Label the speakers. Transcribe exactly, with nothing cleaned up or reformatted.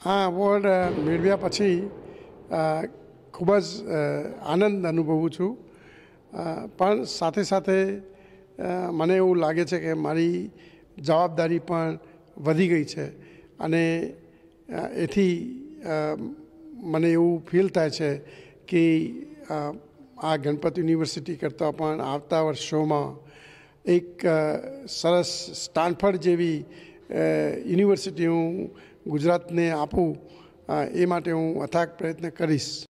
Speaker 1: આ એવોર્ડ મેળવ્યા પછી ખૂબ જ આનંદ અનુભવું છું, પણ સાથે સાથે મને એવું લાગે છે કે મારી જવાબદારી પણ વધી ગઈ છે અને એથી મને એવું ફીલ થાય છે કે આ ગણપત યુનિવર્સિટી કરતાં પણ આવતા વર્ષોમાં એક સરસ સ્ટાનફર્ડ જેવી યુનિવર્સિટી હું ગુજરાતને આપું, એ માટે હું અથાગ પ્રયત્ન કરીશ.